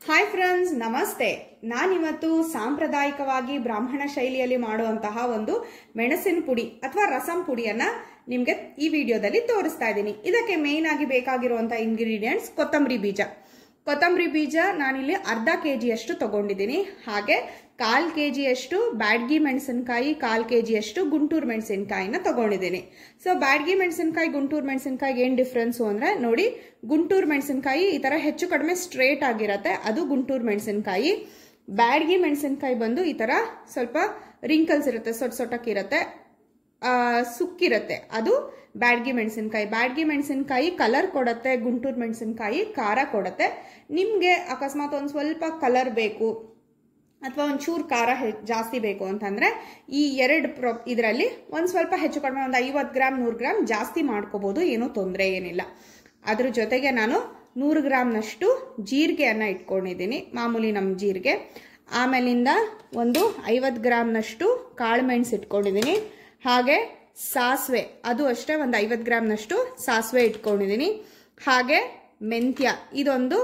Hi friends, ನಮಸ್ತೆ. ನಾನಿವತ್ತು ಸಾಂಪ್ರದಾಯಿಕವಾಗಿ ಬ್ರಾಹ್ಮಣ ಶೈಲಿಯಲ್ಲಿ ಮಾಡುವಂತಹ ಒಂದು ಮೆಣಸಿನ ಪುಡಿ ಅಥವಾ ರಸಂ ಪುಡಿಯನ್ನ ನಿಮಗೆ ಈ ವಿಡಿಯೋದಲ್ಲಿ ತೋರಿಸ್ತಾ ಇದ್ದೀನಿ. ಇದಕ್ಕೆ ಮೇನ್ ಆಗಿ ಬೇಕಾಗಿರುವಂತಹ ಇಂಗ್ರೀಡಿಯೆಂಟ್ಸ್ ಕೊತ್ತಂಬರಿ ಬೀಜ ನಾನಿಲ್ಲಿ ಅರ್ಧ ಕೆಜಿಯಷ್ಟು ತಗೊಂಡಿದ್ದೀನಿ. ಹಾಗೆ 1/4 ಕೆಜಿಯಷ್ಟು ಬ್ಯಾಡಗಿ ಮೆಣಸಿನಕಾಯಿ, 1/4 ಕೆಜಿಯಷ್ಟು ಗುಂಟೂರು ಮೆಣಸಿನಕಾಯಿನ ತಗೊಂಡಿದ್ದೀನಿ. ಸೊ ಬ್ಯಾಡಗಿ ಮೆಣಸಿನಕಾಯಿ, ಗುಂಟೂರು ಮೆಣಸಿನಕಾಯಿಗೆ ಏನ್ ಡಿಫ್ರೆನ್ಸ್ ಅಂದ್ರೆ ನೋಡಿ, ಗುಂಟೂರು ಮೆಣಸಿನಕಾಯಿ ಈ ತರ ಹೆಚ್ಚು ಕಡಿಮೆ ಸ್ಟ್ರೇಟ್ ಆಗಿರತ್ತೆ, ಅದು ಗುಂಟೂರು ಮೆಣಸಿನಕಾಯಿ. ಬ್ಯಾಡಗಿ ಮೆಣಸಿನಕಾಯಿ ಬಂದು ಈ ತರ ಸ್ವಲ್ಪ ರಿಂಕಲ್ಸ್ ಇರುತ್ತೆ, ಸೊಟ್ಟಕ್ಕಿರತ್ತೆ, ಸುಕ್ಕಿರತ್ತೆ, ಅದು ಬ್ಯಾಡಗಿ ಮೆಣಸಿನಕಾಯಿ. ಬ್ಯಾಡಗಿ ಮೆಣಸಿನಕಾಯಿ ಕಲರ್ ಕೊಡತ್ತೆ, ಗುಂಟೂರು ಮೆಣಸಿನಕಾಯಿ ಖಾರ ಕೊಡತ್ತೆ. ನಿಮ್ಗೆ ಅಕಸ್ಮಾತ್ ಒಂದ್ ಸ್ವಲ್ಪ ಕಲರ್ ಬೇಕು ಅಥವಾ ಒಂಚೂರು ಖಾರ ಜಾಸ್ತಿ ಬೇಕು ಅಂತಂದ್ರೆ ಈ ಇದರಲ್ಲಿ ಒಂದ್ ಸ್ವಲ್ಪ ಹೆಚ್ಚು ಕಡಿಮೆ ಒಂದು 50 ಗ್ರಾಮ್ 100 ಗ್ರಾಮ್ ಜಾಸ್ತಿ ಮಾಡ್ಕೋಬಹುದು, ಏನೂ ತೊಂದರೆ ಏನಿಲ್ಲ. ಅದ್ರ ಜೊತೆಗೆ ನಾನು 100 ಗ್ರಾಮ್ನಷ್ಟು ಜೀರಿಗೆಯನ್ನ ಇಟ್ಕೊಂಡಿದ್ದೀನಿ, ಮಾಮೂಲಿ ನಮ್ಮ ಜೀರಿಗೆ. ಆಮೇಲಿಂದ ಒಂದು 50 ಗ್ರಾಮ್ನಷ್ಟು ಕಾಳು ಮೆಣಸು ಇಟ್ಕೊಂಡಿದ್ದೀನಿ. ಹಾಗೆ ಸಾಸಿವೆ, ಅದು ಅಷ್ಟೇ ಒಂದು 50 ಗ್ರಾಮ್ನಷ್ಟು ಸಾಸಿವೆ ಇಟ್ಕೊಂಡಿದ್ದೀನಿ. ಹಾಗೆ ಮೆಂತ್ಯ, ಇದೊಂದು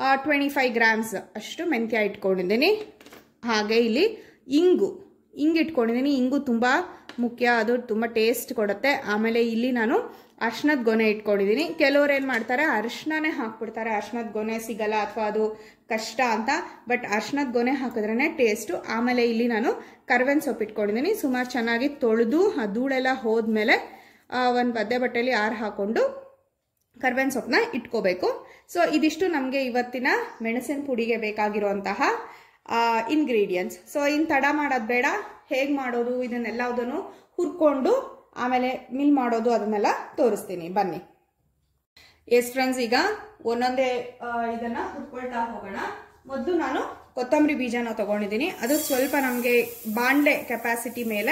25 ಗ್ರಾಮ್ಸ್ ಅಷ್ಟು ಮೆಂತ್ಯ ಇಟ್ಕೊಂಡಿದ್ದೀನಿ. ಹಾಗೆ ಇಲ್ಲಿ ಇಂಗು ಇಟ್ಕೊಂಡಿದ್ದೀನಿ. ಇಂಗು ತುಂಬ ಮುಖ್ಯ, ಅದು ತುಂಬ ಟೇಸ್ಟ್ ಕೊಡುತ್ತೆ. ಆಮೇಲೆ ಇಲ್ಲಿ ನಾನು ಅರ್ಶಿನದ ಗೊನೆ ಇಟ್ಕೊಂಡಿದ್ದೀನಿ. ಕೆಲವ್ರು ಏನು ಮಾಡ್ತಾರೆ, ಅರಿಶಿಣನೇ ಹಾಕ್ಬಿಡ್ತಾರೆ, ಅರ್ಶಿನದ ಗೊನೆ ಸಿಗಲ್ಲ ಅಥವಾ ಅದು ಕಷ್ಟ ಅಂತ. ಬಟ್ ಅರ್ಶಿನದ ಗೊನೆ ಹಾಕಿದ್ರೇ ಟೇಸ್ಟು. ಆಮೇಲೆ ಇಲ್ಲಿ ನಾನು ಕರ್ಬೇವಿನ ಸೊಪ್ಪು ಇಟ್ಕೊಂಡಿದ್ದೀನಿ. ಸುಮಾರು ಚೆನ್ನಾಗಿ ತೊಳೆದು ಆ ಧೂಳೆಲ್ಲ ಹೋದ್ಮೇಲೆ ಒಂದು ಒದ್ದೆ ಬಟ್ಟೆಯಲ್ಲಿ ಹಾಕೊಂಡು ಕರ್ಬೇವಿನ ಸೊಪ್ಪನ್ನ ಇಟ್ಕೋಬೇಕು. ಸೊ ಇದಿಷ್ಟು ನಮಗೆ ಇವತ್ತಿನ ಮೆಣಸಿನ ಪುಡಿಗೆ ಬೇಕಾಗಿರುವಂತಹ ಇಂಗ್ರೀಡಿಯೆಂಟ್ಸ್. ಸೊ ಇನ್ನು ತಡ ಮಾಡೋದು ಬೇಡ, ಹೇಗೆ ಮಾಡೋದು ಇದನ್ನೆಲ್ಲದನ್ನು ಹುರ್ಕೊಂಡು ಆಮೇಲೆ ಮಿಲ್ ಮಾಡೋದು ಅದನ್ನೆಲ್ಲ ತೋರಿಸ್ತೀನಿ, ಬನ್ನಿ. ಎಸ್ ಫ್ರೆಂಡ್ಸ್, ಈಗ ಒಂದೊಂದೇ ಇದನ್ನ ಹುರ್ಕೊಳ್ತಾ ಹೋಗೋಣ. ಮೊದಲು ನಾನು ಕೊತ್ತಂಬರಿ ಬೀಜನ ತಗೊಂಡಿದ್ದೀನಿ. ಅದು ಸ್ವಲ್ಪ ನಮಗೆ ಬಾಂಡ್ಲೆ ಕೆಪಾಸಿಟಿ ಮೇಲೆ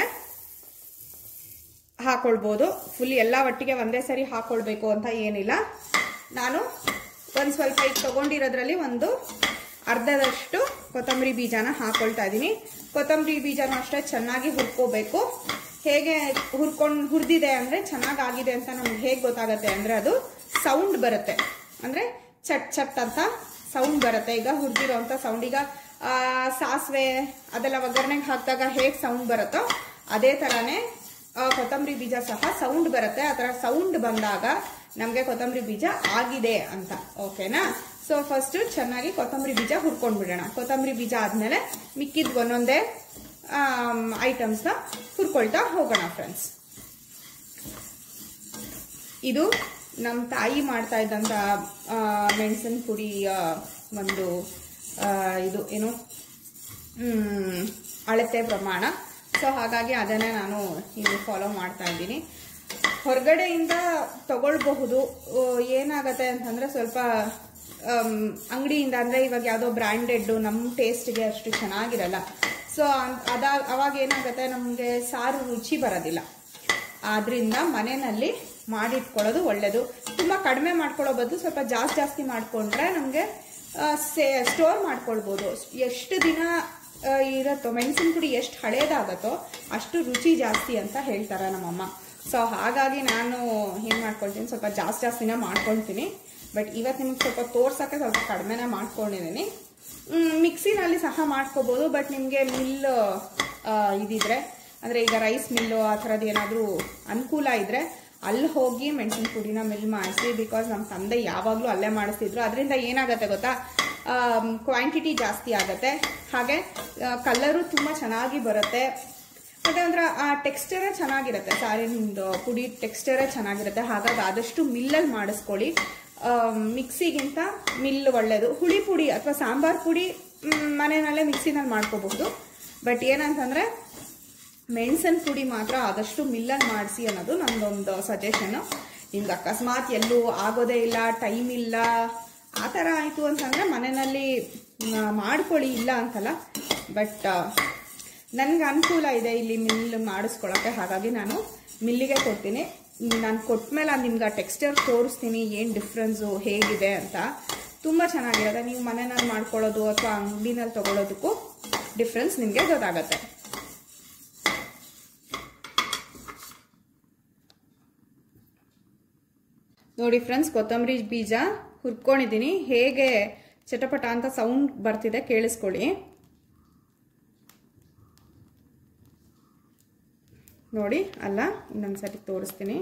ಹಾಕೊಳ್ಬೋದು. ಫುಲ್ ಎಲ್ಲ ಒಟ್ಟಿಗೆ ಒಂದೇ ಸರಿ ಹಾಕೊಳ್ಬೇಕು ಅಂತ ಏನಿಲ್ಲ. ನಾನು ಒಂದು ಸ್ವಲ್ಪ ಈಗ ತಗೊಂಡಿರೋದ್ರಲ್ಲಿ ಒಂದು ಅರ್ಧದಷ್ಟು ಕೊತ್ತಂಬರಿ ಬೀಜನ ಹಾಕೊಳ್ತಾ ಇದ್ದೀನಿ. ಕೊತ್ತಂಬರಿ ಬೀಜನ ಅಷ್ಟೇ ಚೆನ್ನಾಗಿ ಹುರ್ಕೋಬೇಕು. ಹೇಗೆ ಹುರಿದಿದೆ ಅಂದರೆ ಚೆನ್ನಾಗಾಗಿದೆ ಅಂತ ನಮ್ಗೆ ಹೇಗೆ ಗೊತ್ತಾಗುತ್ತೆ ಅಂದರೆ ಅದು ಸೌಂಡ್ ಬರುತ್ತೆ, ಅಂದರೆ ಚಟ್ ಚಟ್ ಅಂತ ಸೌಂಡ್ ಬರುತ್ತೆ. ಈಗ ಹುರಿದಿರೋ ಅಂಥ ಸೌಂಡ್, ಈಗ ಸಾಸಿವೆ ಅದೆಲ್ಲ ಒಗ್ಗರಣೆಗೆ ಹಾಕಿದಾಗ ಹೇಗೆ ಸೌಂಡ್ ಬರುತ್ತೋ ಅದೇ ಥರನೇ ಕೊತ್ತಂಬರಿ ಬೀಜ ಸಹ ಸೌಂಡ್ ಬರುತ್ತೆ. ಆ ಥರ ಸೌಂಡ್ ಬಂದಾಗ ನಮಗೆ ಕೊತ್ತಂಬರಿ ಬೀಜ ಆಗಿದೆ ಅಂತ, ಓಕೆನಾ? ಸೊ ಫಸ್ಟ್ ಚೆನ್ನಾಗಿ ಕೊತ್ತಂಬರಿ ಬೀಜ ಹುರ್ಕೊಂಡು ಬಿಡೋಣ. ಕೊತ್ತಂಬರಿ ಬೀಜ ಆದಮೇಲೆ ಮಿಕ್ಕಿದ ಒಂದೊಂದೇ ಐಟಮ್ಸ್ನ ಹುರ್ಕೊಳ್ತಾ ಹೋಗೋಣ ಫ್ರೆಂಡ್ಸ್. ಇದು ನಮ್ಮ ತಾಯಿ ಮಾಡ್ತಾ ಇದ್ದಂಥ ಮೆಣಸಿನ ಪುಡಿ ಒಂದು ಇದು ಏನು ಅಳತೆ ಪ್ರಮಾಣ. ಸೊ ಹಾಗಾಗಿ ಅದನ್ನೇ ನಾನು ಇಲ್ಲಿ ಫಾಲೋ ಮಾಡ್ತಾ ಇದ್ದೀನಿ. ಹೊರಗಡೆಯಿಂದ ತಗೊಳ್ಬಹುದು. ಏನಾಗತ್ತೆ ಅಂತಂದ್ರೆ ಸ್ವಲ್ಪ ಅಂಗಡಿಯಿಂದ, ಅಂದರೆ ಇವಾಗ ಯಾವುದೋ ಬ್ರ್ಯಾಂಡೆಡ್ ನಮ್ಮ ಟೇಸ್ಟ್ಗೆ ಅಷ್ಟು ಚೆನ್ನಾಗಿರಲ್ಲ. ಸೊ ಅವಾಗ ಏನಾಗುತ್ತೆ, ನಮಗೆ ಸಾರು ರುಚಿ ಬರೋದಿಲ್ಲ. ಆದ್ರಿಂದ ಮನೆಯಲ್ಲಿ ಮಾಡಿಟ್ಕೊಳ್ಳೋದು ಒಳ್ಳೇದು. ತುಂಬ ಕಡಿಮೆ ಮಾಡ್ಕೊಳ್ಳೋ ಬದಲು ಸ್ವಲ್ಪ ಜಾಸ್ತಿ ಮಾಡಿಕೊಂಡ್ರೆ ನಮಗೆ ಸ್ಟೋರ್ ಮಾಡ್ಕೊಳ್ಬೋದು. ಎಷ್ಟು ದಿನ ಇರತ್ತೋ ಮೆಣಸಿನ ಪುಡಿ, ಎಷ್ಟು ಹಳೇದಾಗತ್ತೋ ಅಷ್ಟು ರುಚಿ ಜಾಸ್ತಿ ಅಂತ ಹೇಳ್ತಾರೆ ನಮ್ಮಮ್ಮ. ಸೊ ಹಾಗಾಗಿ ನಾನು ಏನು ಮಾಡ್ಕೊಳ್ತೀನಿ, ಸ್ವಲ್ಪ ಜಾಸ್ತಿನ ಮಾಡ್ಕೊಳ್ತೀನಿ. ಬಟ್ ಇವತ್ತು ನಿಮ್ಗೆ ಸ್ವಲ್ಪ ತೋರ್ಸೋಕ್ಕೆ ಸ್ವಲ್ಪ ಕಡಿಮೆನೇ ಮಾಡ್ಕೊಂಡಿದ್ದೀನಿ. ಮಿಕ್ಸಿನಲ್ಲಿ ಸಹ ಮಾಡ್ಕೋಬೋದು. ಬಟ್ ನಿಮಗೆ ಮಿಲ್ ಇದಿದ್ರೆ, ಅಂದರೆ ಈಗ ರೈಸ್ ಮಿಲ್ಲು ಆ ಥರದ್ದು ಏನಾದರೂ ಅನುಕೂಲ ಇದ್ದರೆ ಅಲ್ಲಿ ಹೋಗಿ ಮೆಣಸಿನ ಪುಡಿನ ಮಿಲ್ ಮಾಡಿಸಿ. ಬಿಕಾಸ್ ನಮ್ಮ ತಂದೆ ಯಾವಾಗಲೂ ಅಲ್ಲೇ ಮಾಡಿಸ್ತಿದ್ರು. ಅದರಿಂದ ಏನಾಗುತ್ತೆ ಗೊತ್ತಾ, ಕ್ವಾಂಟಿಟಿ ಜಾಸ್ತಿ ಆಗುತ್ತೆ. ಹಾಗೆ ಕಲರು ತುಂಬ ಚೆನ್ನಾಗಿ ಬರುತ್ತೆ. ಮತ್ತು ಅಂದ್ರೆ ಆ ಟೆಕ್ಸ್ಚರೇ ಚೆನ್ನಾಗಿರುತ್ತೆ, ಸಾರಿನ ಪುಡಿ ಟೆಕ್ಸ್ಚರೇ ಚೆನ್ನಾಗಿರುತ್ತೆ. ಹಾಗಾಗಿ ಆದಷ್ಟು ಮಿಲ್ಲಲ್ಲಿ ಮಾಡಿಸ್ಕೊಳ್ಳಿ. ಮಿಕ್ಸಿಗಿಂತ ಮಿಲ್ ಒಳ್ಳೆಯದು. ಹುಳಿ ಪುಡಿ ಅಥವಾ ಸಾಂಬಾರ್ ಪುಡಿ ಮನೆಯಲ್ಲೇ ಮಿಕ್ಸಿನಲ್ಲಿ ಮಾಡ್ಕೋಬಹುದು. ಬಟ್ ಏನಂತಂದರೆ ಮೆಣಸಿನ ಪುಡಿ ಮಾತ್ರ ಆದಷ್ಟು ಮಿಲ್ಲಲ್ಲಿ ಮಾಡಿಸಿ ಅನ್ನೋದು ನಮ್ಮದೊಂದು ಸಜೆಷನ್ನು. ನಿಮ್ಗೆ ಅಕಸ್ಮಾತ್ ಎಲ್ಲೂ ಆಗೋದೇ ಇಲ್ಲ, ಟೈಮ್ ಇಲ್ಲ, ಆ ಥರ ಆಯಿತು ಅಂತಂದರೆ ಮನೆಯಲ್ಲಿ ಮಾಡ್ಕೊಳ್ಳಿ, ಇಲ್ಲ ಅಂತಲ್ಲ. ಬಟ್ ನನಗೆ ಅನುಕೂಲ ಇದೆ ಇಲ್ಲಿ ಮಿಲ್ ಮಾಡಿಸ್ಕೊಳ್ಳೋಕ್ಕೆ, ಹಾಗಾಗಿ ನಾನು ಮಿಲ್ಲಿಗೆ ಕೊಡ್ತೀನಿ. ನಾನು ಕೊಟ್ಮೇಲೆ ನಿಮ್ಗೆ ಟೆಕ್ಸ್ಚರ್ ತೋರಿಸ್ತೀನಿ ಏನು ಡಿಫ್ರೆನ್ಸು ಹೇಗಿದೆ ಅಂತ. ತುಂಬ ಚೆನ್ನಾಗಿರುತ್ತೆ. ನೀವು ಮನೆಯಲ್ಲಿ ಮಾಡ್ಕೊಳ್ಳೋದು ಅಥವಾ ಅಂಗಡಿನಲ್ಲಿ ತೊಗೊಳೋದಕ್ಕೂ ಡಿಫ್ರೆನ್ಸ್ ನಿಮಗೆ ಗೊತ್ತಾಗತ್ತೆ. ನೋಡಿ ಫ್ರೆಂಡ್ಸ್, ಕೊತ್ತಂಬರಿ ಬೀಜ ಹುರ್ಕೊಂಡಿದ್ದೀನಿ. ಹೇಗೆ ಚಟಪಟ ಅಂತ ಸೌಂಡ್ ಬರ್ತಿದೆ, ಕೇಳಿಸ್ಕೊಳ್ಳಿ. ನೋಡಿ, ಅಲ್ಲ ಇನ್ನೊಂದ್ಸರಿ ತೋರಿಸ್ತೀನಿ.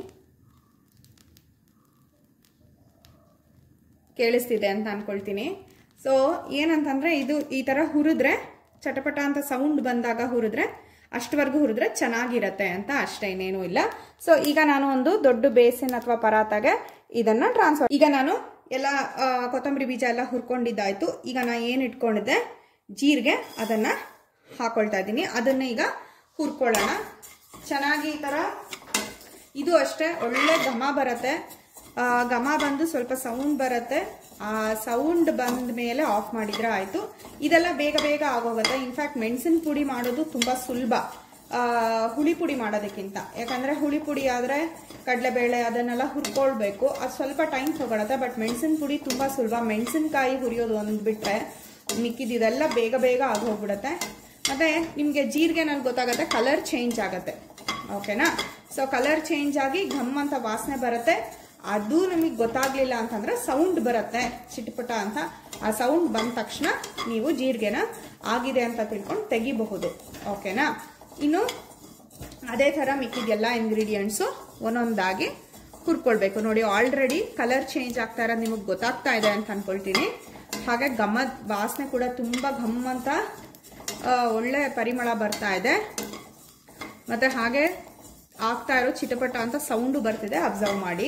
ಕೇಳಿಸ್ತಿದೆ ಅಂತ ಅನ್ಕೊಳ್ತೀನಿ. ಸೊ ಏನಂತಂದ್ರೆ ಇದು ಈ ತರ ಹುರಿದ್ರೆ, ಚಟಪಟ ಅಂತ ಸೌಂಡ್ ಬಂದಾಗ ಹುರಿದ್ರೆ, ಅಷ್ಟವರೆಗೂ ಹುರಿದ್ರೆ ಚೆನ್ನಾಗಿರತ್ತೆ ಅಂತ ಅಷ್ಟೇ, ಇನ್ನೇನು ಇಲ್ಲ. ಸೊ ಈಗ ನಾನು ಒಂದು ದೊಡ್ಡ ಬೇಸಿನ್ ಅಥವಾ ಪರಾತಾಗೆ ಇದನ್ನ ಟ್ರಾನ್ಸ್ಫರ್. ಈಗ ನಾನು ಎಲ್ಲ ಕೊತ್ತಂಬರಿ ಬೀಜ ಎಲ್ಲ ಹುರ್ಕೊಂಡಿದ್ದಾಯ್ತು. ಈಗ ನಾ ಏನು ಇಟ್ಕೊಂಡಿದ್ದೆ ಜೀರಿಗೆ, ಅದನ್ನ ಹಾಕೊಳ್ತಾ ಇದ್ದೀನಿ. ಅದನ್ನ ಈಗ ಹುರ್ಕೊಳ್ಳೋಣ ಚೆನ್ನಾಗಿ. ಈ ತರ ಇದು ಅಷ್ಟೇ ಒಳ್ಳೆ ಘಮ ಬರುತ್ತೆ. ಘಮ ಬಂದು ಸ್ವಲ್ಪ ಸೌಂಡ್ ಬರುತ್ತೆ. ಆ ಸೌಂಡ್ ಬಂದ ಮೇಲೆ ಆಫ್ ಮಾಡಿದ್ರೆ ಆಯ್ತು. ಇದೆಲ್ಲ ಬೇಗ ಬೇಗ ಆಗೋಗುತ್ತೆ. ಇನ್ಫ್ಯಾಕ್ಟ್ ಮೆಣಸಿನ ಪುಡಿ ಮಾಡೋದು ತುಂಬಾ ಸುಲಭ ಹುಳಿ ಪುಡಿ ಮಾಡೋದಕ್ಕಿಂತ. ಯಾಕಂದ್ರೆ ಹುಳಿ ಪುಡಿ ಆದ್ರೆ ಕಡಲೆಬೇಳೆ ಅದನ್ನೆಲ್ಲ ಹುರ್ಕೊಳ್ಬೇಕು, ಅದು ಸ್ವಲ್ಪ ಟೈಮ್ ತಗೊಳತ್ತೆ. ಬಟ್ ಮೆಣಸಿನ ಪುಡಿ ತುಂಬಾ ಸುಲಭ. ಮೆಣಸಿನಕಾಯಿ ಹುರಿಯೋದು ಒಂದು ಬಿಟ್ರೆ ಮಿಕ್ಕಿದೆಲ್ಲ ಬೇಗ ಬೇಗ ಆಗೋಗ್ಬಿಡುತ್ತೆ. ಮತ್ತೆ ನಿಮ್ಗೆ ಜೀರಿಗೆನಲ್ಲಿ ಗೊತ್ತಾಗತ್ತೆ, ಕಲರ್ ಚೇಂಜ್ ಆಗತ್ತೆ. ಓಕೆನಾ? ಸೊ ಕಲರ್ ಚೇಂಜ್ ಆಗಿ ಘಮ್ ಅಂತ ವಾಸನೆ ಬರುತ್ತೆ. ಅದು ನಮಗೆ ಗೊತ್ತಾಗ್ಲಿಲ್ಲ ಅಂತಂದ್ರೆ ಸೌಂಡ್ ಬರುತ್ತೆ ಚಿಟಪಟ ಅಂತ. ಆ ಸೌಂಡ್ ಬಂದ ತಕ್ಷಣ ನೀವು ಜೀರಿಗೆನ ಆಗಿದೆ ಅಂತ ತಿಳ್ಕೊಂಡು ತೆಗಿಬಹುದು. ಓಕೆನಾ? ಇನ್ನು ಅದೇ ತರ ಮಿಕ್ಕಿದೆಲ್ಲ ಇಂಗ್ರೀಡಿಯೆಂಟ್ಸು ಒಂದೊಂದಾಗಿ ಹುರ್ಕೊಳ್ಬೇಕು. ನೋಡಿ, ಆಲ್ರೆಡಿ ಕಲರ್ ಚೇಂಜ್ ಆಗ್ತಾ ಇರೋದು ನಿಮಗೆ ಗೊತ್ತಾಗ್ತಾ ಇದೆ ಅಂತ ಅನ್ಕೊಳ್ತೀನಿ. ಹಾಗೆ ಘಮದ ವಾಸನೆ ಕೂಡ ತುಂಬಾ ಘಮ್ ಅಂತ ಒಳ್ಳೆ ಪರಿಮಳ ಬರ್ತಾ ಇದೆ. ಮತ್ತೆ ಹಾಗೆ ಆಗ್ತಾ ಇರೋ ಚಿಟಪಟ ಅಂತ ಸೌಂಡು ಬರ್ತಿದೆ, ಅಬ್ಸರ್ವ್ ಮಾಡಿ.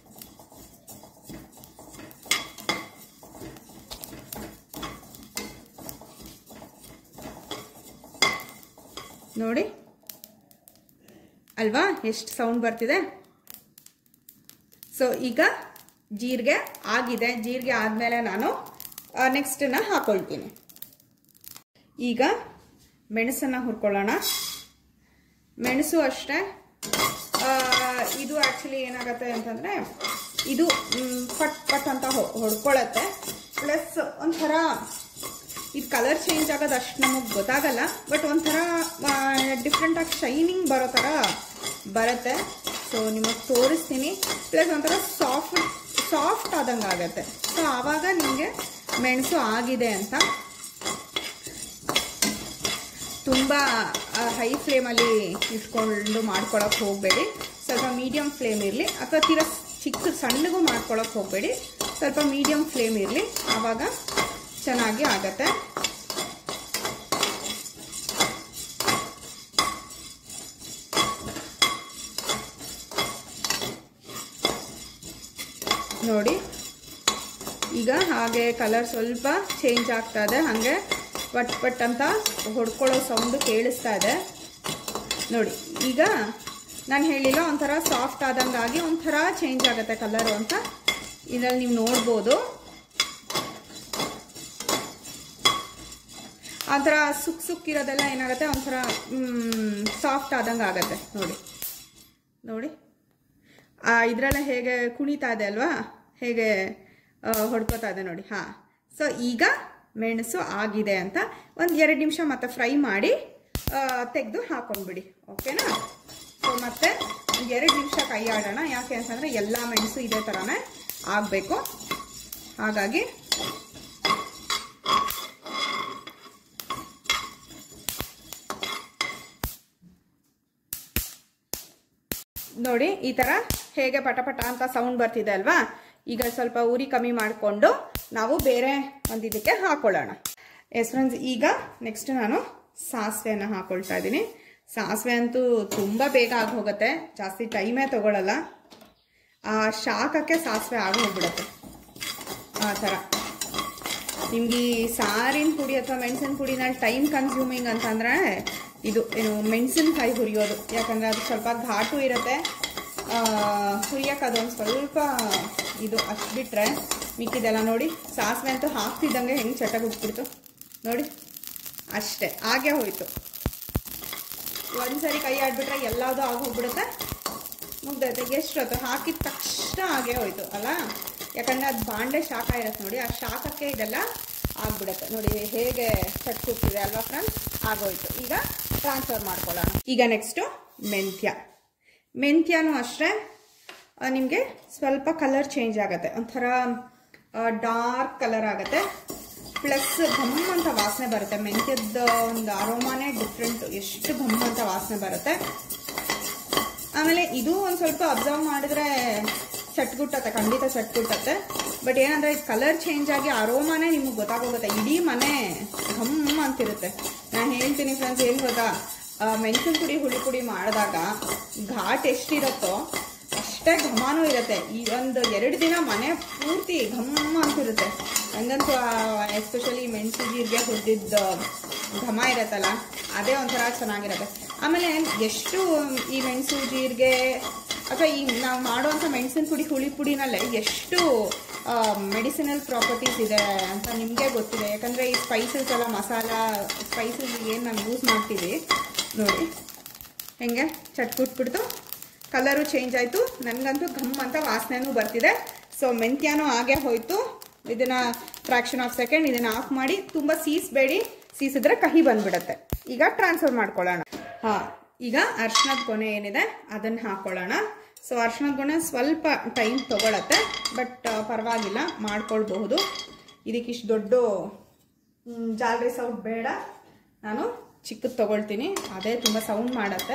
ನೋಡಿ ಅಲ್ವಾ ಎಷ್ಟು ಸೌಂಡ್ ಬರ್ತಿದೆ. ಸೊ ಈಗ ಜೀರಿಗೆ ಆಗಿದೆ. ಜೀರಿಗೆ ಆದ್ಮೇಲೆ ನಾನು ನೆಕ್ಸ್ಟ್ ಹಾಕೊಳ್ತೀನಿ. ಈಗ ಮೆಣಸನ್ನ ಹುರ್ಕೊಳ್ಳೋಣ. ಮೆಣಸು ಅಷ್ಟೇ. ಇದು ಆಕ್ಚುಲಿ ಏನಾಗತ್ತೆ ಅಂತಂದ್ರೆ ಇದು ಪಟ್ ಪಟ್ ಅಂತ ಹೊಡ್ಕೊಳತ್ತೆ. ಪ್ಲಸ್ ಒಂಥರ ಇದು ಕಲರ್ ಚೇಂಜ್ ಆಗೋದು ಅಷ್ಟು ನಮಗೆ ಗೊತ್ತಾಗಲ್ಲ. ಬಟ್ ಒಂಥರ ಡಿಫ್ರೆಂಟ್ ಆಗಿ ಶೈನಿಂಗ್ ಬರೋ ಥರ ಬರುತ್ತೆ. ಸೊ ನಿಮಗೆ ತೋರಿಸ್ತೀನಿ. ಪ್ಲಸ್ ಒಂಥರ ಸಾಫ್ಟ್ ಆದಂಗೆ ಆಗತ್ತೆ. ಸೊ ಆವಾಗ ನಿಮಗೆ ಮೆಣಸು ಆಗಿದೆ ಅಂತ. ತುಂಬ ಹೈ ಫ್ಲೇಮಲ್ಲಿ ಇಟ್ಕೊಂಡು ಮಾಡ್ಕೊಳಕ್ಕೆ ಹೋಗಬೇಡಿ. ಸ್ವಲ್ಪ ಮೀಡಿಯಮ್ ಫ್ಲೇಮ್ ಇರಲಿ, ಅಥವಾ ತೀರ ಸಣ್ಣಗೂ ಮಾಡ್ಕೊಳಕ್ಕೆ ಹೋಗಬೇಡಿ. ಸ್ವಲ್ಪ ಮೀಡಿಯಮ್ ಫ್ಲೇಮ್ ಇರಲಿ, ಆವಾಗ ಚೆನ್ನಾಗಿ ಆಗತ್ತೆ. ನೋಡಿ, ಈಗ ಹಾಗೆ ಕಲರ್ ಸ್ವಲ್ಪ ಚೇಂಜ್ ಆಗ್ತಾ ಇದೆ. ಹಾಗೆ ಪಟ್ ಪಟ್ ಅಂತ ಹೊಡ್ಕೊಳ್ಳೋ ಸೌಂಡು ಕೇಳಿಸ್ತಾ ಇದೆ. ನೋಡಿ, ಈಗ ನಾನು ಹೇಳಿಲ್ಲ, ಒಂಥರ ಸಾಫ್ಟ್ ಆದಂಗಾಗಿ ಒಂಥರ ಚೇಂಜ್ ಆಗುತ್ತೆ ಕಲರು ಅಂತ. ಇದರಲ್ಲಿ ನೀವು ನೋಡ್ಬೋದು. ಒಂಥರ ಸುಕ್ಕಿರೋದೆಲ್ಲ ಏನಾಗುತ್ತೆ, ಒಂಥರ ಸಾಫ್ಟ್ ಆದಂಗೆ ಆಗತ್ತೆ. ನೋಡಿ ನೋಡಿ, ಇದರಲ್ಲೇ ಹೇಗೆ ಕುಣಿತಾ ಇದೆ ಅಲ್ವಾ, ಹೇಗೆ ಹೊಡ್ಕೋತಾ ಇದೆ ನೋಡಿ. ಹಾಂ, ಸೊ ಈಗ ಮೆಣಸು ಆಗಿದೆ ಅಂತ. ಒಂದು 2 ನಿಮಿಷ ಮತ್ತೆ ಫ್ರೈ ಮಾಡಿ ತೆಗೆದು ಹಾಕೊಂಡ್ಬಿಡಿ. ಓಕೆನಾ? ಸೊ ಮತ್ತೆ 2 ನಿಮಿಷ ಕೈ ಆಡೋಣ. ಯಾಕೆ ಅಂತಂದರೆ ಎಲ್ಲ ಮೆಣಸು ಇದೇ ಥರನೇ ಆಗಬೇಕು. ಹಾಗಾಗಿ ನೋಡಿ, ಈ ಥರ ಹೇಗೆ ಪಟಪಟ ಅಂತ ಸೌಂಡ್ ಬರ್ತಿದೆ ಅಲ್ವಾ. ಈಗ ಸ್ವಲ್ಪ ಉರಿ ಕಮ್ಮಿ ಮಾಡಿಕೊಂಡು ನಾವು ಬೇರೆ ಒಂದು ಇದಕ್ಕೆ ಹಾಕೊಳ್ಳೋಣ. ಎಸ್ ಫ್ರೆಂಡ್ಸ್, ಈಗ ನೆಕ್ಸ್ಟ್ ನಾನು ಸಾಸಿವೆಯನ್ನು ಹಾಕೊಳ್ತಾ ಇದ್ದೀನಿ. ಸಾಸಿವೆ ಅಂತೂ ತುಂಬ ಬೇಗ ಆಗಿ ಹೋಗುತ್ತೆ, ಜಾಸ್ತಿ ಟೈಮೇ ತಗೊಳ್ಳಲ್ಲ. ಆ ಶಾಖಕ್ಕೆ ಸಾಸಿವೆ ಆಗಿ ಹೋಗ್ಬಿಡುತ್ತೆ. ಆ ಥರ ನಿಮ್ಗೆ ಈ ಸಾರಿನ ಪುಡಿ ಅಥವಾ ಮೆಣಸಿನ ಪುಡಿನಲ್ಲಿ ಟೈಮ್ ಕನ್ಸ್ಯೂಮಿಂಗ್ ಅಂತಂದರೆ ಇದು ಏನು ಮೆಣಸಿನಕಾಯಿ ಹುರಿಯೋದು. ಯಾಕಂದರೆ ಅದು ಸ್ವಲ್ಪ ಘಾಟು ಇರುತ್ತೆ, ಹುರಿಯೋಕೆ ಅದೊಂದು ಸ್ವಲ್ಪ ಇದು ಅಷ್ಟು ಬಿಟ್ಟರೆ ಮಿಕ್ಕಿದೆಲ್ಲ ನೋಡಿ. ಸಾಸಿವೆ ಅಂತೂ ಹಾಕ್ತಿದ್ದಂಗೆ ಹೆಂಗೆ ಚಟಗುಟ್ಬಿಡ್ತು ನೋಡಿ, ಅಷ್ಟೇ ಹಾಗೆ ಹೋಯಿತು. ಒಂದ್ಸರಿ ಕೈ ಆಡ್ಬಿಟ್ರೆ ಎಲ್ಲದೂ ಆಗೋಗ್ಬಿಡುತ್ತೆ, ಮುಗ್ದೈತೆ. ಎಷ್ಟೊತ್ತು ಹಾಕಿದ ತಕ್ಷಣ ಹಾಗೆ ಹೋಯ್ತು ಅಲ್ಲ. ಯಾಕಂದರೆ ಅದು ಬಾಂಡೆ ಶಾಖ ಇರುತ್ತೆ ನೋಡಿ, ಆ ಶಾಖಕ್ಕೆ ಇದೆಲ್ಲ ಆಗ್ಬಿಡುತ್ತೆ. ನೋಡಿ ಹೇಗೆ ಚಟ್ಕುತ್ತಿದೆ ಅಲ್ವಾ ಫ್ರೆಂಡ್ಸ್, ಆಗೋಯ್ತು. ಈಗ ಟ್ರಾನ್ಸ್ಫರ್ ಮಾಡ್ಕೊಳ್ಳೋಣ. ಈಗ ನೆಕ್ಸ್ಟು ಮೆಂತ್ಯನೂ ಅಷ್ಟೇ ನಿಮಗೆ ಸ್ವಲ್ಪ ಕಲರ್ ಚೇಂಜ್ ಆಗುತ್ತೆ, ಒಂಥರ ಡಾರ್ಕ್ ಕಲರ್ ಆಗುತ್ತೆ. ಪ್ಲಸ್ ಘಮ್ ಅಂತ ವಾಸನೆ ಬರುತ್ತೆ. ಮೆಂತ್ಯದ ಒಂದು ಅರೋಮಾನೇ ಡಿಫ್ರೆಂಟ್, ಎಷ್ಟು ಘಮ್ ಅಂತ ವಾಸನೆ ಬರುತ್ತೆ. ಆಮೇಲೆ ಇದು ಒಂದು ಸ್ವಲ್ಪ ಅಬ್ಸರ್ವ್ ಮಾಡಿದ್ರೆ ಚಟ್ಗುಟ್ಟತ್ತೆ, ಖಂಡಿತ ಚಟ್ಗುಟ್ಟತ್ತೆ. ಬಟ್ ಏನಂದ್ರೆ ಇದು ಕಲರ್ ಚೇಂಜ್ ಆಗಿ ಅರೋಮಾನೇ ನಿಮಗೆ ಗೊತ್ತಾಗೋಗುತ್ತೆ, ಇಡೀ ಮನೆ ಘಮ್ ಅಂತಿರುತ್ತೆ. ನಾನು ಹೇಳ್ತೀನಿ ಫ್ರೆಂಡ್ಸ್, ಏನು ಗೊತ್ತಾ, ಮೆಣಸಿನ ಪುಡಿ ಹುಳಿ ಪುಡಿ ಮಾಡಿದಾಗ ಘಾಟ್ ಎಷ್ಟಿರುತ್ತೋ ಅಷ್ಟೇ ಘಮಾನೂ ಇರುತ್ತೆ. ಈ ಒಂದು 2 ದಿನ ಮನೆ ಪೂರ್ತಿ ಘಮ್ಮ ಅಂತಿರುತ್ತೆ. ಹಂಗಂತೂ ಎಸ್ಪೆಷಲಿ ಮೆಣಸು ಜೀರಿಗೆ ಹುರಿದಿದ್ದ ಘಮ ಇರತ್ತಲ್ಲ, ಅದೇ ಒಂಥರ ಚೆನ್ನಾಗಿರುತ್ತೆ. ಆಮೇಲೆ ಎಷ್ಟು ಈ ಮೆಣಸು ಜೀರಿಗೆ ಅಥವಾ ಈ ನಾವು ಮಾಡುವಂಥ ಮೆಣಸಿನ ಪುಡಿ ಹುಳಿ ಪುಡಿನಲ್ಲೇ ಎಷ್ಟು ಮೆಡಿಸಿನಲ್ ಪ್ರಾಪರ್ಟೀಸ್ ಇದೆ ಅಂತ ನಿಮಗೆ ಗೊತ್ತಿದೆ. ಯಾಕಂದರೆ ಈ ಸ್ಪೈಸಸ್ ಎಲ್ಲ ಮಸಾಲ ಸ್ಪೈಸಸ್ ಏನು ನಾವು ಯೂಸ್ ಮಾಡ್ತೀವಿ ನೋಡಿ ಹೆಂಗೆ ಚಟ್ಬಿಟ್ಬಿಡ್ತು, ಕಲರು ಚೇಂಜ್ ಆಯಿತು. ನನಗಂತೂ ಘಮ್ ಅಂತ ವಾಸನೆನೂ ಬರ್ತಿದೆ. ಸೊ ಮೆಂತ್ಯನೂ ಹಾಗೆ ಹೋಯಿತು. ಇದನ್ನು ಫ್ರಾಕ್ಷನ್ ಆಫ್ ಸೆಕೆಂಡ್ ಇದನ್ನು ಆಫ್ ಮಾಡಿ, ತುಂಬ ಸೀಸಬೇಡಿ, ಸೀಸಿದ್ರೆ ಕಹಿ ಬಂದ್ಬಿಡುತ್ತೆ. ಈಗ ಟ್ರಾನ್ಸ್ಫರ್ ಮಾಡ್ಕೊಳ್ಳೋಣ. ಹಾಂ, ಈಗ ಅರ್ಶಿನದ ಕೊನೆ ಏನಿದೆ ಅದನ್ನು ಹಾಕ್ಕೊಳ್ಳೋಣ. ಸೊ ಅರ್ಶಿನದ ಕೊನೆ ಸ್ವಲ್ಪ ಟೈಮ್ ತೊಗೊಳತ್ತೆ, ಬಟ್ ಪರವಾಗಿಲ್ಲ, ಮಾಡ್ಕೊಳ್ಬಹುದು. ಇದಕ್ಕಿಷ್ಟು ದೊಡ್ಡ ಜಾಲರಿ ಸೌಂಡ್ ಬೇಡ, ನಾನು ಚಿಕ್ಕದು ತೊಗೊಳ್ತೀನಿ, ಅದೇ ತುಂಬ ಸೌಂಡ್ ಮಾಡುತ್ತೆ.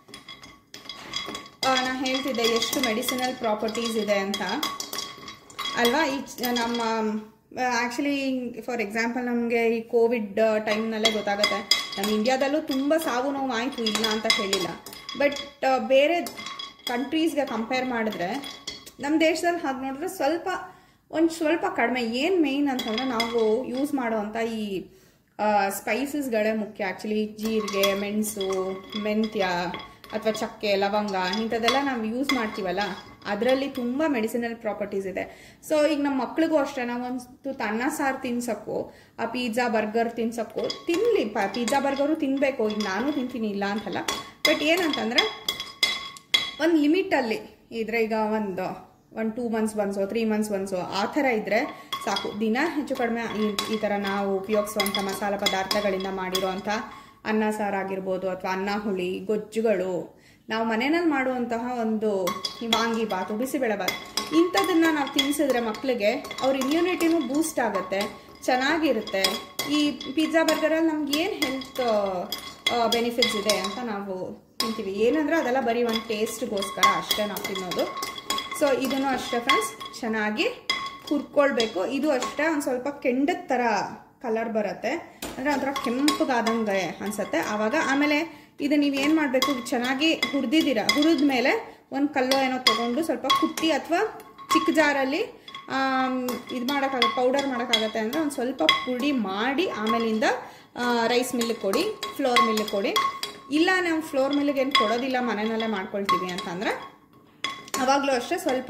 ನಾನು ಹೇಳ್ತಿದ್ದೆ ಎಷ್ಟು ಮೆಡಿಸಿನಲ್ ಪ್ರಾಪರ್ಟೀಸ್ ಇದೆ ಅಂತ ಅಲ್ವಾ. ಈ ನಮ್ಮ ಆ್ಯಕ್ಚುಲಿ ಫಾರ್ ಎಕ್ಸಾಂಪಲ್ ನಮಗೆ ಈ ಕೋವಿಡ್ ಟೈಮ್ನಲ್ಲೇ ಗೊತ್ತಾಗುತ್ತೆ. ನಮ್ಮ ಇಂಡಿಯಾದಲ್ಲೂ ತುಂಬ ಸಾವು ನೋವು ಆಯಿತು, ಇಲ್ಲ ಅಂತ ಹೇಳಿಲ್ಲ. ಬಟ್ ಬೇರೆ ಕಂಟ್ರೀಸ್ಗೆ ಕಂಪೇರ್ ಮಾಡಿದ್ರೆ ನಮ್ಮ ದೇಶದಲ್ಲಿ ಹಾಗೆ ನೋಡಿದ್ರೆ ಸ್ವಲ್ಪ ಕಡಿಮೆ. ಏನು ಮೇಯ್ನ್ ಅಂತಂದರೆ ನಾವು ಯೂಸ್ ಮಾಡೋವಂಥ ಈ ಸ್ಪೈಸಸ್ಗಳೇ ಮುಖ್ಯ. ಆ್ಯಕ್ಚುಲಿ ಜೀರಿಗೆ, ಮೆಣಸು, ಮೆಂತ್ಯ ಅಥವಾ ಚಕ್ಕೆ, ಲವಂಗ ಇಂಥದ್ದೆಲ್ಲ ನಾವು ಯೂಸ್ ಮಾಡ್ತೀವಲ್ಲ, ಅದರಲ್ಲಿ ತುಂಬ ಮೆಡಿಸಿನಲ್ ಪ್ರಾಪರ್ಟೀಸ್ ಇದೆ. ಸೊ ಈಗ ನಮ್ಮ ಮಕ್ಳಿಗೂ ಅಷ್ಟೇ, ನಾವೊಂದು ಅನ್ನ ಸಾರು ತಿನ್ಸೋಕ್ಕೂ ಆ ಪಿಜ್ಜಾ ಬರ್ಗರ್ ತಿನ್ಸೋಕ್ಕೂ ತಿನ್ನಲಿ, ಪಿಜ್ಜಾ ಬರ್ಗರು ತಿನ್ನಬೇಕು. ಈಗ ನಾನು ತಿಂತೀನಿ, ಇಲ್ಲ ಅಂತಲ್ಲ. ಬಟ್ ಏನಂತಂದರೆ ಒಂದು ಲಿಮಿಟಲ್ಲಿ ಇದ್ರೆ, ಈಗ ಒಂದು 2 ಮಂತ್ಸ್ ಒನ್ಸೋ 3 ಮಂತ್ಸ್ ಒನ್ಸೋ ಆ ಥರ ಇದ್ದರೆ ಸಾಕು. ದಿನ ಹೆಚ್ಚು ಕಡಿಮೆ ಈ ಥರ ನಾವು ಉಪಯೋಗಿಸುವಂಥ ಮಸಾಲ ಪದಾರ್ಥಗಳಿಂದ ಮಾಡಿರೋವಂಥ ಅನ್ನ ಸಾರಾಗಿರ್ಬೋದು, ಅಥವಾ ಅನ್ನ ಹುಳಿ, ಗೊಜ್ಜುಗಳು, ನಾವು ಮನೆಯಲ್ಲಿ ಮಾಡುವಂತಹ ಒಂದು ವಾಂಗಿ ಬಾತು, ಬಿಸಿಬೇಳೆ ಬಾತು, ಇಂಥದನ್ನು ನಾವು ತಿನ್ನಿಸಿದ್ರೆ ಮಕ್ಕಳಿಗೆ ಅವ್ರ ಇಮ್ಯುನಿಟಿನೂ ಬೂಸ್ಟ್ ಆಗುತ್ತೆ, ಚೆನ್ನಾಗಿರುತ್ತೆ. ಈ ಪಿಜ್ಜಾ ಬರ್ಗರಲ್ಲಿ ನಮ್ಗೆ ಏನು ಹೆಲ್ತ್ ಬೆನಿಫಿಟ್ಸ್ ಇದೆ ಅಂತ ನಾವು ತಿಂತೀವಿ. ಏನಂದರೆ ಅದೆಲ್ಲ ಬರೀ ಒಂದು ಟೇಸ್ಟ್ಗೋಸ್ಕರ ಅಷ್ಟೇ ನಾವು ತಿನ್ನೋದು. ಸೊ ಇದನ್ನು ಅಷ್ಟೇ ಫ್ರೆಂಡ್ಸ್, ಚೆನ್ನಾಗಿ ಹುರ್ಕೊಳ್ಬೇಕು. ಇದು ಅಷ್ಟೇ ಒಂದು ಸ್ವಲ್ಪ ಕೆಂಡದ ಥರ ಕಲರ್ ಬರುತ್ತೆ, ಅಂದರೆ ಒಂಥರ ಕೆಂಪಗಾದಂಗೆ ಅನಿಸುತ್ತೆ ಆವಾಗ. ಆಮೇಲೆ ಇದು ನೀವು ಏನು ಮಾಡಬೇಕು, ಚೆನ್ನಾಗಿ ಹುರಿದ ಮೇಲೆ ಒಂದು ಕಲ್ಲೋ ಏನೋ ತೊಗೊಂಡು ಸ್ವಲ್ಪ ಕುಟ್ಟಿ ಅಥವಾ ಚಿಕ್ಕ ಜಾರಲ್ಲಿ ಇದು ಮಾಡೋಕ್ಕಾಗುತ್ತೆ, ಪೌಡರ್ ಮಾಡೋಕ್ಕಾಗತ್ತೆ ಅಂದರೆ ಒಂದು ಸ್ವಲ್ಪ ಪುಡಿ ಮಾಡಿ ಆಮೇಲಿಂದ ರೈಸ್ ಮಿಲ್ಗೆ ಕೊಡಿ, ಫ್ಲೋರ್ ಮಿಲ್ಗೆ ಕೊಡಿ. ಇಲ್ಲ ನಾವು ಫ್ಲೋರ್ ಮಿಲ್ಗೆ ಏನು ಕೊಡೋದಿಲ್ಲ, ಮನೆಯಲ್ಲೇ ಮಾಡ್ಕೊಳ್ತೀವಿ ಅಂತಂದರೆ ಆವಾಗಲೂ ಅಷ್ಟೇ ಸ್ವಲ್ಪ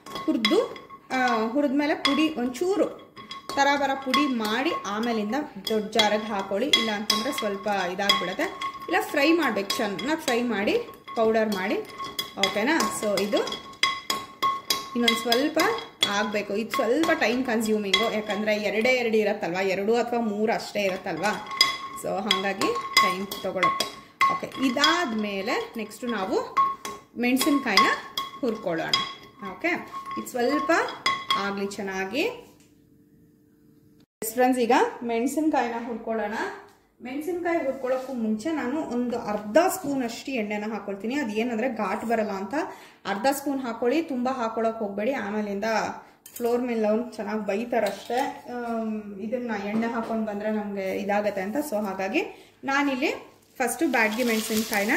ಹುರಿದ್ಮೇಲೆ ಪುಡಿ ಒಂಚೂರು ತರಬರ ಪುಡಿ ಮಾಡಿ ಆಮೇಲಿಂದ ದೊಡ್ಡ ಜಾರಿಗೆ ಹಾಕೊಳ್ಳಿ. ಇಲ್ಲ ಅಂತಂದರೆ ಸ್ವಲ್ಪ ಇದಾಗ್ಬಿಡುತ್ತೆ. ಇಲ್ಲ ಫ್ರೈ ಮಾಡಬೇಕು, ಚೆನ್ನಾಗಿ ಫ್ರೈ ಮಾಡಿ ಪೌಡರ್ ಮಾಡಿ, ಓಕೆನಾ. ಸೊ ಇದು ಇನ್ನೊಂದು ಸ್ವಲ್ಪ ಆಗಬೇಕು. ಇದು ಸ್ವಲ್ಪ ಟೈಮ್ ಕನ್ಸ್ಯೂಮಿಂಗು, ಯಾಕಂದರೆ 2 ಇರುತ್ತಲ್ವ, 2 ಅಥವಾ 3 ಅಷ್ಟೇ ಇರುತ್ತಲ್ವ. ಸೊ ಹಾಗಾಗಿ ಟೈಮ್ ತೊಗೊಳುತ್ತೆ. ಓಕೆ, ಇದಾದ ಮೇಲೆ ನೆಕ್ಸ್ಟು ನಾವು ಮೆಣಸಿನ್ಕಾಯಿನ ಹುರ್ಕೊಳ್ಳೋಣ. ಓಕೆ, ಇದು ಸ್ವಲ್ಪ ಆಗಲಿ ಚೆನ್ನಾಗಿ. ಫ್ರೆಂಡ್ಸ್, ಈಗ ಮೆಣಸಿನ್ಕಾಯಿನ ಹುರ್ಕೊಳ್ಳೋಣ. ಮೆಣಸಿನ್ಕಾಯಿ ಹುರ್ಕೊಳ್ಳೋಕ್ಕೂ ಮುಂಚೆ ನಾನು ಒಂದು ಅರ್ಧ ಸ್ಪೂನ್ ಅಷ್ಟು ಎಣ್ಣೆನ ಹಾಕೊಳ್ತೀನಿ. ಅದು ಏನಂದರೆ ಘಾಟ್ ಬರಲ್ಲ ಅಂತ ಅರ್ಧ ಸ್ಪೂನ್ ಹಾಕೊಳ್ಳಿ, ತುಂಬ ಹಾಕೊಳ್ಳೋಕೆ ಹೋಗಬೇಡಿ. ಆಮೇಲಿಂದ ಫ್ಲೋರ್ ಮೇಲೆ ಅವ್ನು ಚೆನ್ನಾಗಿ ಬೈತಾರಷ್ಟೇ, ಇದನ್ನು ಎಣ್ಣೆ ಹಾಕೊಂಡು ಬಂದರೆ ನಮಗೆ ಇದಾಗತ್ತೆ ಅಂತ. ಸೊ ಹಾಗಾಗಿ ನಾನಿಲ್ಲಿ ಫಸ್ಟು ಬ್ಯಾಡ್ಗಿ ಮೆಣಸಿನ್ಕಾಯಿನ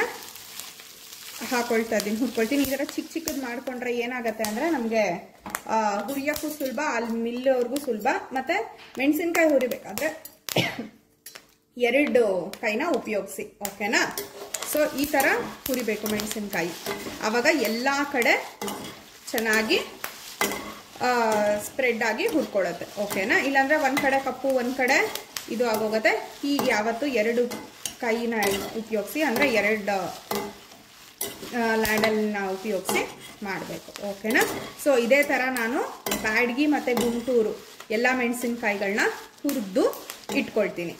ಹಾಕೊಳ್ತಾ ಇದ್ದೀನಿ, ಹುರ್ಕೊಳ್ತೀನಿ. ಈ ಥರ ಚಿಕ್ಕ ಚಿಕ್ಕದು ಮಾಡಿಕೊಂಡ್ರೆ ಏನಾಗುತ್ತೆ ಅಂದರೆ ನಮಗೆ ಹುರಿಯೋಕ್ಕೂ ಸುಲಭ, ಅಲ್ಲಿ ಮಿಲ್ಲೋರ್ಗೂ ಸುಲಭ. ಮತ್ತು ಮೆಣಸಿನ್ಕಾಯಿ ಹುರಿಬೇಕಾದ್ರೆ 2 ಕೈನ ಉಪಯೋಗಿಸಿ, ಓಕೆನಾ. ಸೊ ಈ ಥರ ಹುರಿಬೇಕು ಮೆಣಸಿನ್ಕಾಯಿ, ಆವಾಗ ಎಲ್ಲ ಕಡೆ ಚೆನ್ನಾಗಿ ಸ್ಪ್ರೆಡ್ ಆಗಿ ಹುರ್ಕೊಳ್ಳುತ್ತೆ, ಓಕೆನಾ. ಇಲ್ಲಾಂದರೆ ಒಂದು ಕಡೆ ಕಪ್ಪು ಒಂದು ಕಡೆ ಇದು ಆಗೋಗುತ್ತೆ. ಹೀಗೆ ಯಾವತ್ತು 2 ಕೈನ ಉಪಯೋಗಿಸಿ, ಅಂದರೆ 2 ಲ್ಯಾಂಡಲ್ನ ಉಪಯೋಗಿಸಿ ಮಾಡಬೇಕು, ಓಕೆನಾ. ಸೊ ಇದೇ ಥರ ನಾನು ಬ್ಯಾಡ್ಗಿ ಮತ್ತು ಗುಂಟೂರು ಎಲ್ಲ ಮೆಣಸಿನ್ಕಾಯಿಗಳನ್ನ ಹುರಿದು ಇಟ್ಕೊಳ್ತೀನಿ.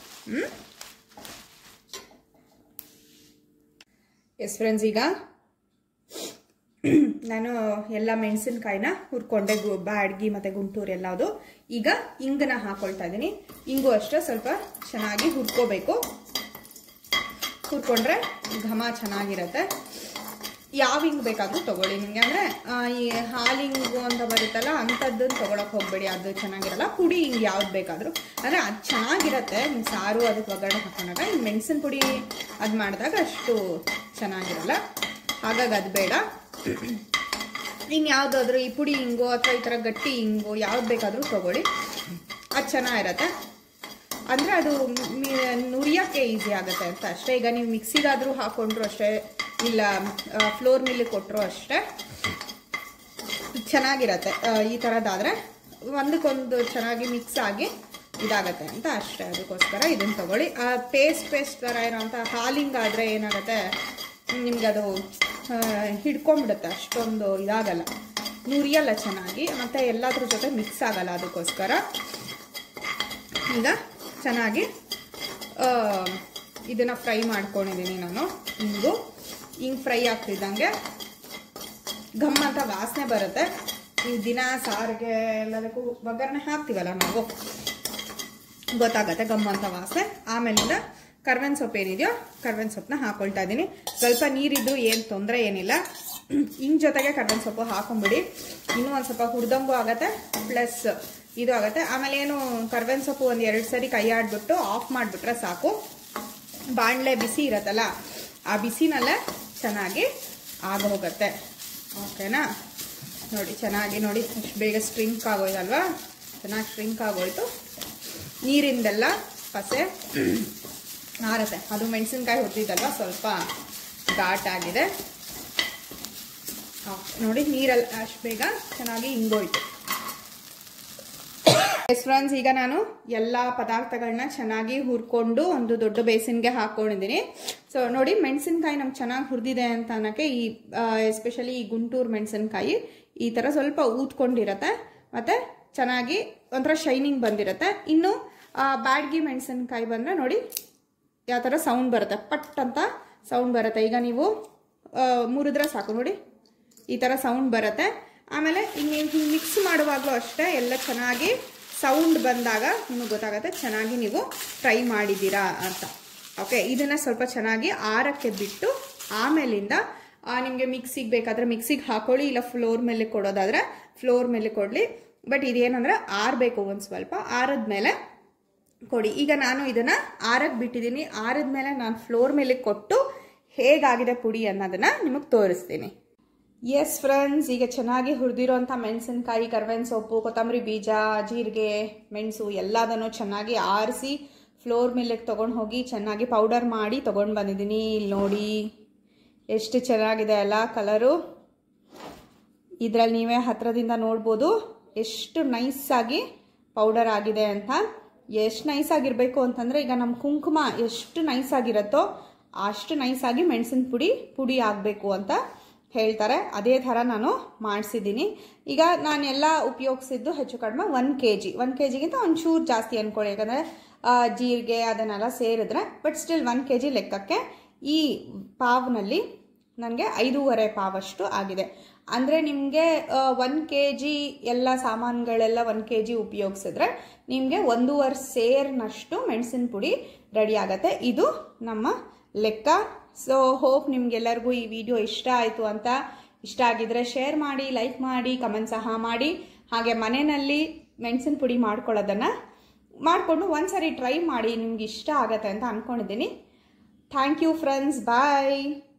ಎಸ್ ಫ್ರೆಂಡ್ಸ್, ಈಗ ನಾನು ಎಲ್ಲ ಮೆಣಸಿನಕಾಯಿನ ಹುರ್ಕೊಂಡೆ, ಬ್ಯಾಡಗಿ ಮತ್ತು ಗುಂಟೂರು ಎಲ್ಲದು. ಈಗ ಇಂಗನ್ನ ಹಾಕೊಳ್ತಾ ಇದ್ದೀನಿ. ಇಂಗು ಅಷ್ಟೇ ಸ್ವಲ್ಪ ಚೆನ್ನಾಗಿ ಹುರ್ಕೋಬೇಕು. ಹುರ್ಕೊಂಡ್ರೆ ಘಮ ಚೆನ್ನಾಗಿರುತ್ತೆ. ಯಾವ ಹಿಂಗೆ ಬೇಕಾದರೂ ತೊಗೊಳ್ಳಿ ನಿಮಗೆ. ಅಂದರೆ ಈ ಹಾಲಿಂಗು ಅಂತ ಬರುತ್ತಲ್ಲ ಅಂಥದ್ದನ್ನು ತೊಗೊಳಕ್ಕೆ ಹೋಗಬೇಡಿ, ಅದು ಚೆನ್ನಾಗಿರಲ್ಲ. ಪುಡಿ ಹಿಂಗೆ ಯಾವ್ದು ಬೇಕಾದರೂ ಅಂದರೆ ಅದು ಚೆನ್ನಾಗಿರುತ್ತೆ. ಹಿಂಗೆ ಸಾರು ಅದಕ್ಕೆ ಒಗ್ಗರಣೆ ಹಾಕೊಂಡಾಗ ಹಿಂಗೆ ಮೆಣಸಿನ ಪುಡಿ ಅದು ಮಾಡಿದಾಗ ಅಷ್ಟು ಚೆನ್ನಾಗಿರಲ್ಲ, ಹಾಗಾಗಿ ಅದು ಬೇಡ. ಇನ್ನು ಯಾವುದಾದ್ರೂ ಈ ಪುಡಿ ಹಿಂಗು ಅಥವಾ ಈ ಥರ ಗಟ್ಟಿ ಹಿಂಗು ಯಾವ್ದು ಬೇಕಾದರೂ ತೊಗೊಳ್ಳಿ, ಅದು ಚೆನ್ನಾಗಿರತ್ತೆ. ಅಂದರೆ ಅದು ನುರಿಯೋಕ್ಕೆ ಈಸಿ ಆಗುತ್ತೆ ಅಂತ ಅಷ್ಟೇ. ಈಗ ನೀವು ಮಿಕ್ಸಿಗಾದರೂ ಹಾಕ್ಕೊಂಡ್ರು ಅಷ್ಟೇ, ಇಲ್ಲ ಫ್ಲೋರ್ ಮಿಲ್ಲಿಗೆ ಕೊಟ್ಟರು ಅಷ್ಟೇ ಚೆನ್ನಾಗಿರತ್ತೆ. ಈ ಥರದ್ದಾದರೆ ಒಂದಕ್ಕೊಂದು ಚೆನ್ನಾಗಿ ಮಿಕ್ಸ್ ಆಗಿ ಇದಾಗತ್ತೆ ಅಂತ ಅಷ್ಟೇ. ಅದಕ್ಕೋಸ್ಕರ ಇದನ್ನು ತೊಗೊಳ್ಳಿ. ಪೇಸ್ಟ್ ಥರ ಇರೋಂಥ ಹಾಲಿಂಗಾದರೆ ಏನಾಗುತ್ತೆ, ನಿಮ್ಗೆ ಅದು ಹಿಡ್ಕೊಂಡ್ಬಿಡುತ್ತೆ, ಅಷ್ಟೊಂದು ಇದಾಗಲ್ಲ, ನುರಿಯಲ್ಲ ಚೆನ್ನಾಗಿ, ಮತ್ತು ಎಲ್ಲದ್ರ ಜೊತೆ ಮಿಕ್ಸ್ ಆಗಲ್ಲ. ಅದಕ್ಕೋಸ್ಕರ ಈಗ ಚೆನ್ನಾಗಿ ಇದನ್ನು ಫ್ರೈ ಮಾಡ್ಕೊಂಡಿದ್ದೀನಿ ನಾನು. ಹಿಂಗೆ ಫ್ರೈ ಆಗ್ತಿದ್ದಂಗೆ ಘಮ್ ಅಂತ ವಾಸನೆ ಬರುತ್ತೆ. ಈ ದಿನ ಸಾರಿಗೆ ಎಲ್ಲದಕ್ಕೂ ಒಗ್ಗರಣೆ ಹಾಕ್ತೀವಲ್ಲ ನಾವು, ಗೊತ್ತಾಗತ್ತೆ ಘಮ್ ಅಂತ ವಾಸನೆ. ಆಮೇಲಿಂದ ಕರ್ಬೇವಿನ ಸೊಪ್ಪು ಏನಿದೆಯೋ ಕರ್ಬೇವಿನ ಸೊಪ್ಪನ್ನ ಹಾಕೊಳ್ತಾ ಇದ್ದೀನಿ. ಸ್ವಲ್ಪ ನೀರಿದ್ದು ಏನು ತೊಂದರೆ ಏನಿಲ್ಲ. ಹಿಂಗೆ ಜೊತೆಗೆ ಕರ್ಬೇವಿನ ಸೊಪ್ಪು ಹಾಕೊಂಬಿಡಿ, ಇನ್ನೂ ಒಂದು ಸ್ವಲ್ಪ ಹುರಿದಂಗೂ ಆಗುತ್ತೆ, ಪ್ಲಸ್ ಇದು ಆಗುತ್ತೆ. ಆಮೇಲೆ ಏನು ಕರ್ಬೇವಿನ ಸೊಪ್ಪು ಒಂದು 2 ಸರಿ ಕೈ ಆಡ್ಬಿಟ್ಟು ಆಫ್ ಮಾಡಿಬಿಟ್ರೆ ಸಾಕು. ಬಾಣಲೆ ಬಿಸಿ ಇರತ್ತಲ್ಲ, ಆ ಬಿಸಿನಲ್ಲೇ ಚೆನ್ನಾಗಿ ಆಗೋಗುತ್ತೆ. ಓಕೆನಾ? ನೋಡಿ ಚೆನ್ನಾಗಿ ನೋಡಿ ಅಷ್ಟು ಬೇಗ ಸ್ಟ್ರಿಂಕ್ ಆಗೋಯ್ತಲ್ವಾ, ಚೆನ್ನಾಗಿ ಸ್ಟ್ರಿಂಕ್ ಆಗೋಯ್ತು. ನೀರಿಂದೆಲ್ಲ ಪಸೆ ಆರುತ್ತೆ. ಅದು ಮೆಣಸಿನ್ಕಾಯಿ ಹುರಿದಿದ್ದಲ್ವ, ಸ್ವಲ್ಪ ಘಾಟ್ ಆಗಿದೆ ನೋಡಿ. ನೀರಲ್ಲಿ ಅಷ್ಟು ಬೇಗ ಚೆನ್ನಾಗಿ ಹಿಂಗೋಯ್ತು. ಎಸ್ ಫ್ರೆಂಡ್ಸ್, ಈಗ ನಾನು ಎಲ್ಲ ಪದಾರ್ಥಗಳನ್ನ ಚೆನ್ನಾಗಿ ಹುರ್ಕೊಂಡು ಒಂದು ದೊಡ್ಡ ಬೇಸಿನ್ಗೆ ಹಾಕ್ಕೊಂಡಿದ್ದೀನಿ. ಸೊ ನೋಡಿ, ಮೆಣಸಿನ್ಕಾಯಿ ನಮ್ಗೆ ಚೆನ್ನಾಗಿ ಹುರಿದಿದೆ ಅಂತ ಅನ್ನೋಕ್ಕೆ ಈ ಎಸ್ಪೆಷಲಿ ಈ ಗುಂಟೂರು ಮೆಣಸಿನ್ಕಾಯಿ ಈ ಥರ ಸ್ವಲ್ಪ ಊದ್ಕೊಂಡಿರತ್ತೆ, ಮತ್ತು ಚೆನ್ನಾಗಿ ಒಂಥರ ಶೈನಿಂಗ್ ಬಂದಿರುತ್ತೆ. ಇನ್ನು ಬ್ಯಾಡಗಿ ಮೆಣಸಿನ್ಕಾಯಿ ಬಂದರೆ ನೋಡಿ ಯಾವ ಥರ ಸೌಂಡ್ ಬರುತ್ತೆ, ಪಟ್ ಅಂತ ಸೌಂಡ್ ಬರುತ್ತೆ. ಈಗ ನೀವು ಮುರಿದ್ರೆ ಸಾಕು ನೋಡಿ, ಈ ಥರ ಸೌಂಡ್ ಬರುತ್ತೆ. ಆಮೇಲೆ ಈಗ ನೀವು ಹಿಂಗೆ ಮಿಕ್ಸ್ ಮಾಡುವಾಗಲೂ ಅಷ್ಟೇ ಎಲ್ಲ ಚೆನ್ನಾಗಿ ಸೌಂಡ್ ಬಂದಾಗ ನಿಮಗೆ ಗೊತ್ತಾಗುತ್ತೆ ಚೆನ್ನಾಗಿ ನೀವು ಫ್ರೈ ಮಾಡಿದ್ದೀರಾ ಅಂತ. ಓಕೆ, ಇದನ್ನು ಸ್ವಲ್ಪ ಚೆನ್ನಾಗಿ ಆರಕ್ಕೆ ಬಿಟ್ಟು ಆಮೇಲಿಂದ ನಿಮಗೆ ಮಿಕ್ಸಿಗೆ ಬೇಕಾದರೆ ಮಿಕ್ಸಿಗೆ ಹಾಕೊಳ್ಳಿ, ಇಲ್ಲ ಫ್ಲೋರ್ ಮೇಲೆ ಕೊಡೋದಾದರೆ ಫ್ಲೋರ್ ಮೇಲೆ ಕೊಡಲಿ. ಬಟ್ ಇದೇನಂದರೆ ಆರಬೇಕು, ಒಂದು ಸ್ವಲ್ಪ ಆರಿದ್ಮೇಲೆ ಕೊಡಿ. ಈಗ ನಾನು ಇದನ್ನು ಆರಕ್ಕೆ ಬಿಟ್ಟಿದ್ದೀನಿ. ಆರಿದ್ಮೇಲೆ ನಾನು ಫ್ಲೋರ್ ಮೇಲೆ ಕೊಟ್ಟು ಹೇಗಾಗಿದೆ ಪುಡಿ ಅನ್ನೋದನ್ನು ನಿಮಗೆ ತೋರಿಸ್ತೀನಿ. ಎಸ್ ಫ್ರೆಂಡ್ಸ್, ಈಗ ಚೆನ್ನಾಗಿ ಹುರಿದಿರೋಂಥ ಮೆಣಸಿನ್ಕಾಯಿ, ಕರ್ಬೇವಿನ ಸೊಪ್ಪು, ಕೊತ್ತಂಬರಿ ಬೀಜ, ಜೀರಿಗೆ, ಮೆಣಸು ಎಲ್ಲದನ್ನು ಚೆನ್ನಾಗಿ ಆರಿಸಿ ಫ್ಲೋರ್ ಮಿಲ್ಲಿಗೆ ತೊಗೊಂಡು ಹೋಗಿ ಚೆನ್ನಾಗಿ ಪೌಡರ್ ಮಾಡಿ ತೊಗೊಂಡು ಬಂದಿದ್ದೀನಿ. ಇಲ್ಲಿ ನೋಡಿ ಎಷ್ಟು ಚೆನ್ನಾಗಿದೆ ಅಲ್ಲ ಕಲರು. ಇದರಲ್ಲಿ ನೀವೇ ಹತ್ತಿರದಿಂದ ನೋಡ್ಬೋದು ಎಷ್ಟು ನೈಸಾಗಿ ಪೌಡರ್ ಆಗಿದೆ ಅಂತ. ಎಷ್ಟು ನೈಸಾಗಿರಬೇಕು ಅಂತಂದರೆ, ಈಗ ನಮ್ಮ ಕುಂಕುಮ ಎಷ್ಟು ನೈಸಾಗಿರುತ್ತೋ ಅಷ್ಟು ನೈಸಾಗಿ ಮೆಣಸಿನ ಪುಡಿ ಆಗಬೇಕು ಅಂತ ಹೇಳ್ತಾರೆ. ಅದೇ ಥರ ನಾನು ಮಾಡಿಸಿದ್ದೀನಿ. ಈಗ ನಾನೆಲ್ಲ ಉಪಯೋಗಿಸಿದ್ದು ಹೆಚ್ಚು ಕಡಿಮೆ 1 kg, 1 kgಗಿಂತ ಒಂಚೂರು ಜಾಸ್ತಿ ಅಂದ್ಕೊಳ್ಳಿ, ಯಾಕಂದರೆ ಜೀರಿಗೆ ಅದನ್ನೆಲ್ಲ ಸೇರಿದ್ರೆ. ಬಟ್ ಸ್ಟಿಲ್ 1 kg ಲೆಕ್ಕಕ್ಕೆ ಈ ಪಾವ್ನಲ್ಲಿ ನನಗೆ 5.5 ಪಾವಷ್ಟು ಆಗಿದೆ. ಅಂದರೆ ನಿಮಗೆ 1 kg ಎಲ್ಲ ಸಾಮಾನುಗಳೆಲ್ಲ 1 kg ಉಪಯೋಗಿಸಿದ್ರೆ ನಿಮಗೆ 1.5 ಸೇರ್ನಷ್ಟು ಮೆಣಸಿನ ಪುಡಿ ರೆಡಿ ಆಗುತ್ತೆ. ಇದು ನಮ್ಮ ಲೆಕ್ಕ. ಸೊ ಹೋಪ್ ನಿಮ್ಗೆಲ್ಲರಿಗೂ ಈ ವಿಡಿಯೋ ಇಷ್ಟ ಆಯಿತು ಅಂತ. ಇಷ್ಟ ಆಗಿದ್ರೆ ಶೇರ್ ಮಾಡಿ, ಲೈಕ್ ಮಾಡಿ, ಕಮೆಂಟ್ ಸಹ ಮಾಡಿ. ಹಾಗೆ ಮನೆಯಲ್ಲಿ ಮೆಣಸಿನ ಪುಡಿ ಮಾಡ್ಕೊಳ್ಳೋದನ್ನು ಮಾಡಿಕೊಂಡು ಒಂದ್ಸರಿ ಟ್ರೈ ಮಾಡಿ, ನಿಮ್ಗೆ ಇಷ್ಟ ಆಗತ್ತೆ ಅಂತ ಅಂದ್ಕೊಂಡಿದ್ದೀನಿ. Thank you friends, bye.